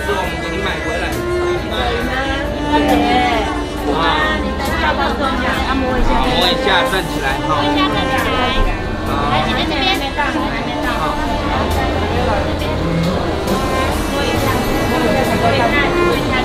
时我们给你买回来。 谢谢。啊，你等下帮中央按摩一下。 摸一下，站起来，好。 站起来。好，来这边，还没到，还没到。好。摸一下，摸一下，摸一下。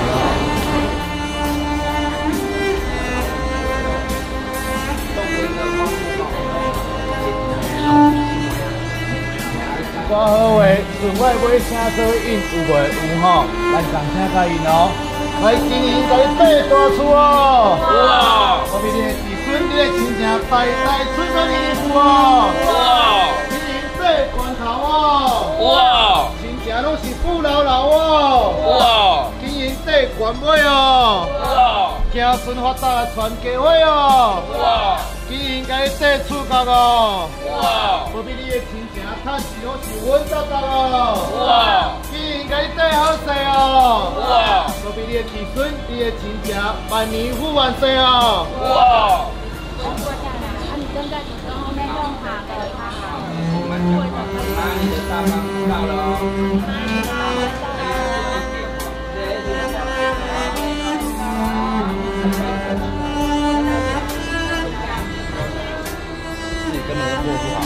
我好话，顺我买车做印有袂有吼？咱共请甲因哦，来经营家己爬大厝哦。哇！我比你的子孙，你的亲情代代传到你的厝哦。哇！经营爬关头哦。哇！亲情拢是富老老哦。哇！经营爬关尾哦。哇！子孙发达传家伙哦。哇！经营家己爬厝角哦。哇！我比你的亲情。他是拢是稳当当哦，哇！经营家己对好势哦，哇！都比你的子孙、你的亲戚万年富万岁哦，哇！ 坐下来，啊，你跟在你跟后面弄好的，他好。 妈，你的大棒到了哦。自己根本就做不好。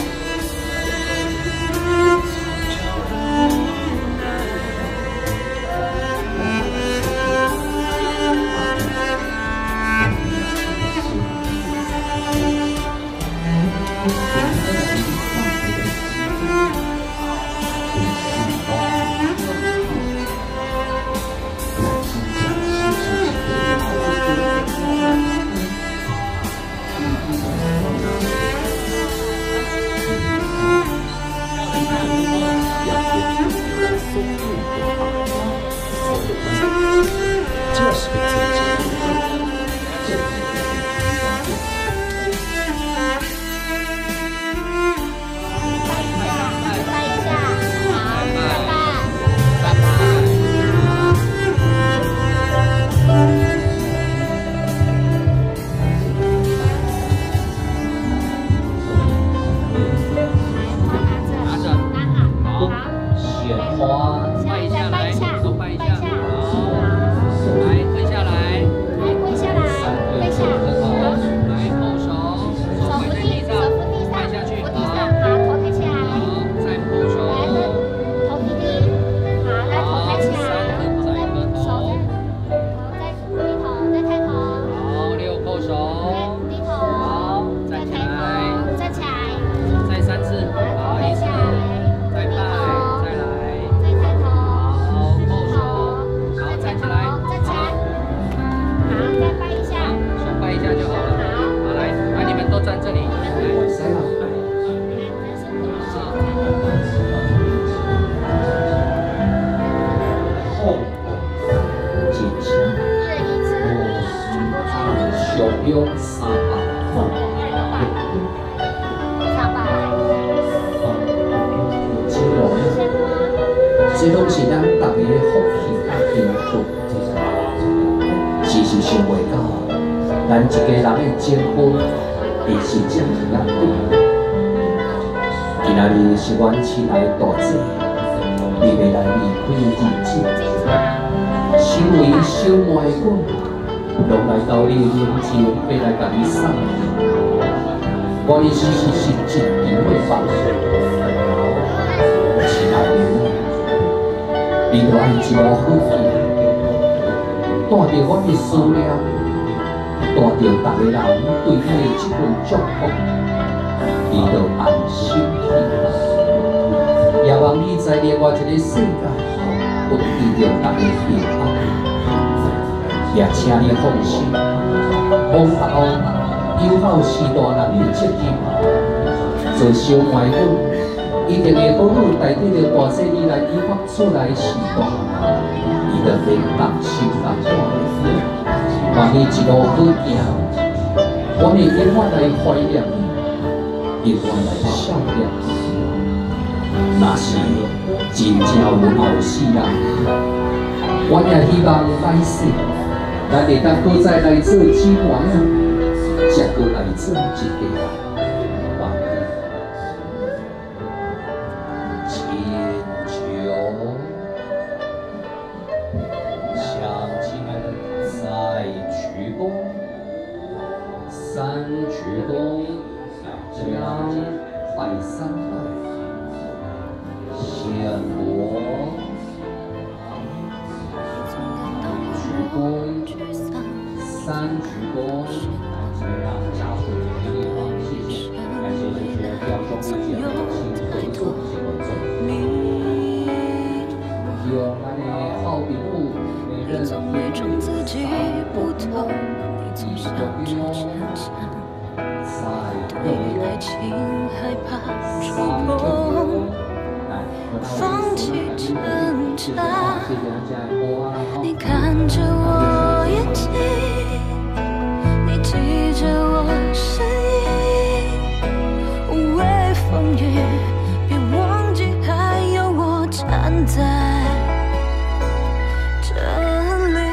这拢是咱大家的福气甲幸福。时时想袂到，咱一家人的结婚会是这样对。今仔日是阮亲爱的大姐，你要来离开的日子。身为小妹的我，拢来到你面前，要来甲你送礼。我的是一场的放亲爱的。 你着爱一路好行，带着我的思念，带着逐个人对你的这份祝福，你着安心去。也望你在另外一个世界，有遇到逐个平安。也请你放心，往后有好是大人的责任，做小妹阮。 一定会好好带对着大姐你来伊发出来的时段，伊着袂放心放大。愿你一路好行，我会永远来怀念你，永远来想念你。若是真正有后世啊，我也希望来世，咱会当搁再来做姊妹啊，才搁来做一家。 3鞠躬，怎么样？家属给你好，谢谢，感谢这些比较兄弟姐妹亲合作结合作。希望咱的好朋友每任每种自己不同，你总想着逞强，对爱情害怕触碰，放弃挣扎。你看着我眼睛，你记着我声音，无畏风雨，别忘记还有我站在这里。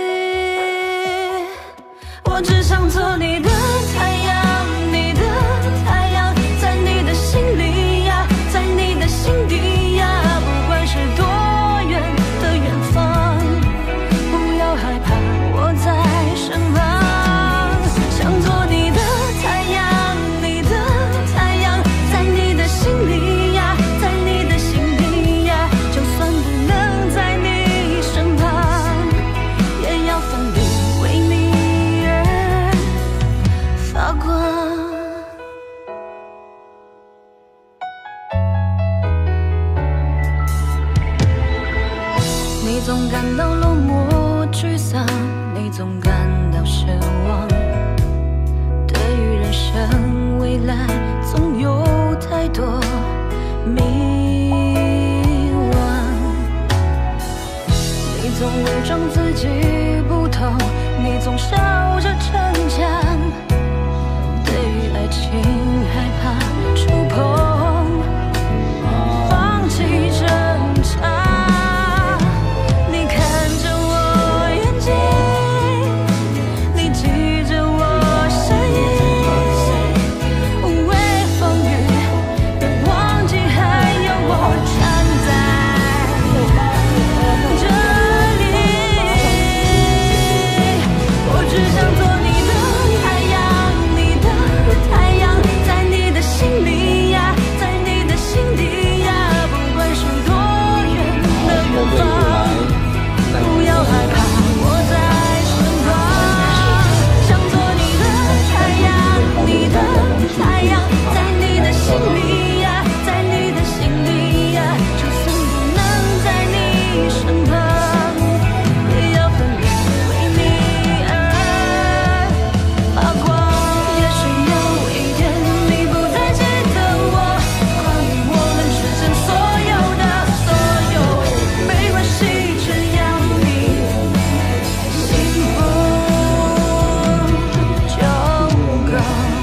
我只想做你的太阳，你的太阳，在你的心里呀，在你的心底呀，不管是多远的远方，不要害怕，我在身旁。想做你的太阳，你的太阳，在你的心里呀，在你的心底呀，就算不能在你身旁，也要奋力为你而发光。你总感到落寞沮丧，你总感到失望，对于人生未来总有太多迷惘。你总伪装自己不痛，你总笑着逞强，对于爱情害怕触碰，放弃挣扎。你看着我眼睛，你记着我声音，无畏风雨，别忘记还有我站在这里。我只想做你的太阳，你的太阳，在你的心里呀，在你的心底呀，不管是多远的远方，不要害怕，我在身旁。想做你的太阳，你的太阳，在你的心里呀，在你的心底呀，就算不能在你身旁，也要奋力为你而发光。也许有一天你不再记得我，关于我们之间所有的所有，没关系，只要你幸福就够。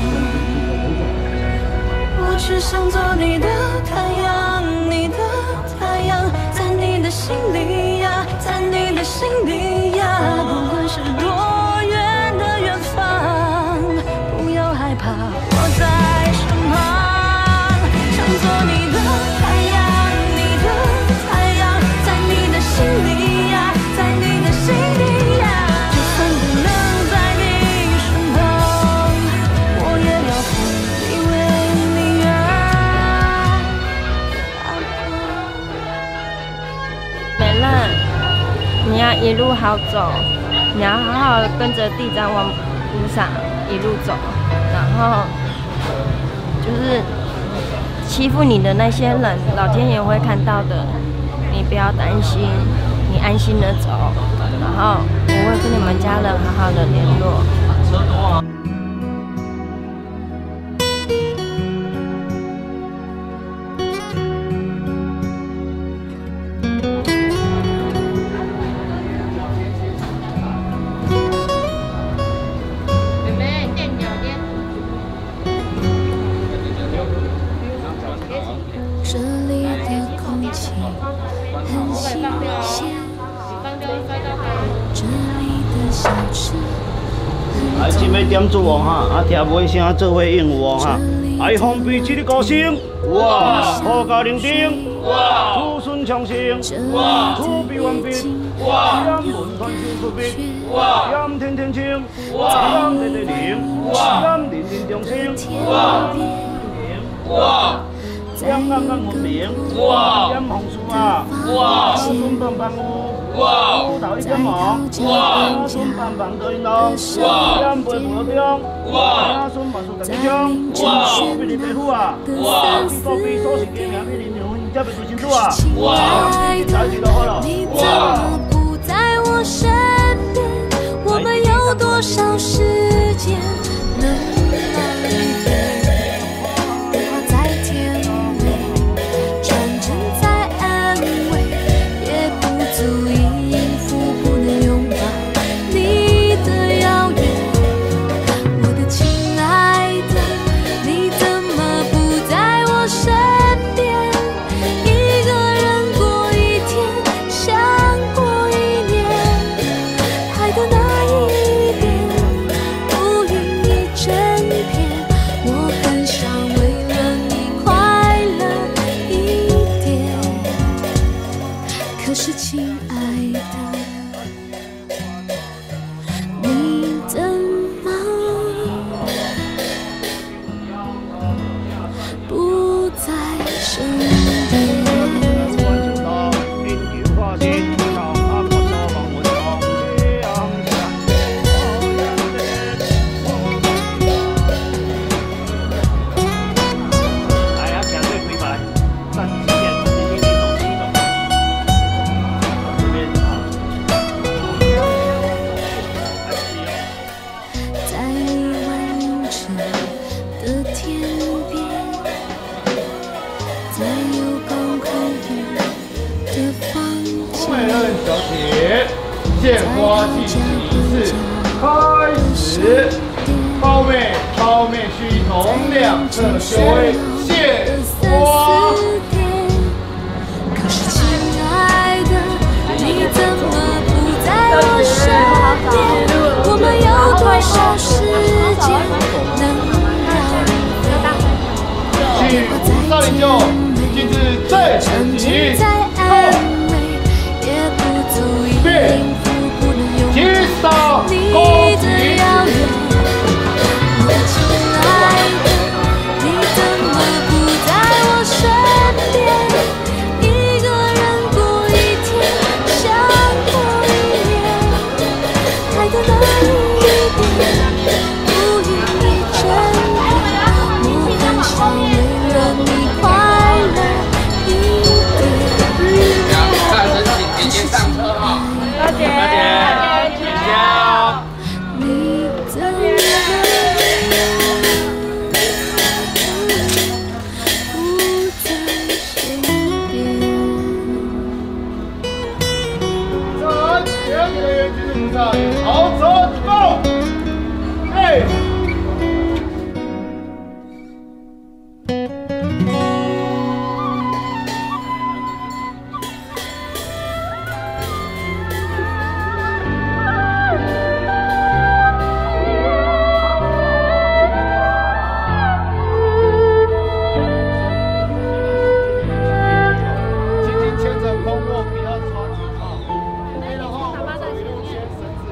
我只想做你的太阳，你的太阳，在你的心里呀，在你的心底呀，不管是多远的远方，不要害怕，我在身旁。想做你的太阳，你的太阳，在你的心里呀，在你的心底呀，就算不能在你身旁，我也要奋力为你而发光。 美乐，你要一路好走，你要好好的跟着地藏王菩萨一路走，然后就是欺负你的那些人，老天爷会看到的，你不要担心，你安心的走，然后我会跟你们家人好好的联络。 这里的空气很新鲜，这里的小吃很今要点做哈，听尾声做伙应援哈。爱方便这个歌声，哇！好家认定，哇！子孙昌盛，哇！土地完毕，哇！人文传承出笔，哇！人天天青，哇！人日日灵，哇！人人人众生，哇！哇！人人人文明，哇！人红树啊，哇！子孙万万有， 哇！ 葡萄一根毛，哇！孙棒棒对龙，哇！两杯无中，哇！孙棒树十几种，哇！比你白虎啊，哇！你隔壁所是家名比你牛，你才袂做清楚啊，哇！才知道好了，哇！ 不在我身边，我们有多少时间能来回？电话在甜美，传真在安慰，也不足以应付不能拥抱你的遥远。我的亲爱的，你怎么不在我身边？一个人过一天，想过一年，爱的那一边，乌云一整片。我很想为了你快乐一点，可是亲爱的，你怎么不在身边？在完整的天边，在有高空的房委间， 任小姐，献花祭祀仪式开始。胞妹，胞妹需同两侧就位献花。 可是亲爱的，你怎么不在我身边？我们有多少时间能让请吴少林就今日在此起在安慰，也不足以应付不能拥起手抱你恭的喜遥远。我的亲爱的，你怎么不在我身边？一个人过一天，想过一年，爱的那一边，乌云一整片。我很想为了你快乐一点。 大声请姐姐上车哈！ 大姐， 姐姐哦。 你怎么不在身边？ 三两个人进入上，好走，Go！嘿。轻轻牵着空握，不要抓紧啊！没的话，我们优先绳子。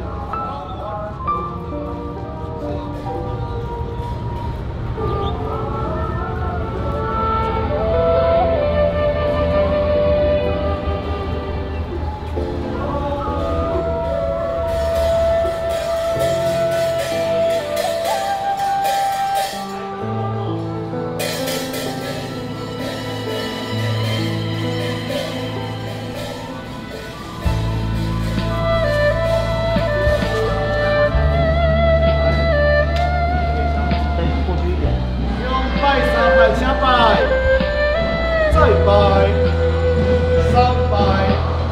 用拜三拜下拜，再拜，三拜。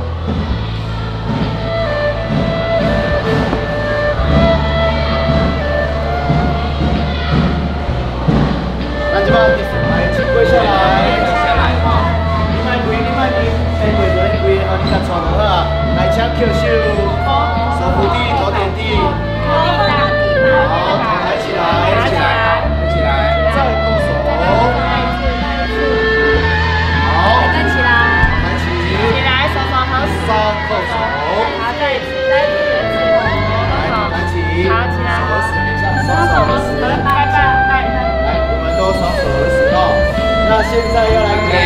那这边来，请跪下来。 下来哈。 你莫跪，你莫跪，先跪坐，跪，后你甲坐就好啊。来，请翘手，手扶地，头点地。好，抬起来， 抬起来，抬起来。 再扣手。好， 站起来， 抬起。 起来，手手合十， 三扣手。 好，再一次，再一次，好， 抬起。 好，起来， 手合十，等一下， 双手合十，拜拜，拜拜。 来，我们都双手合十哦。那现在要来给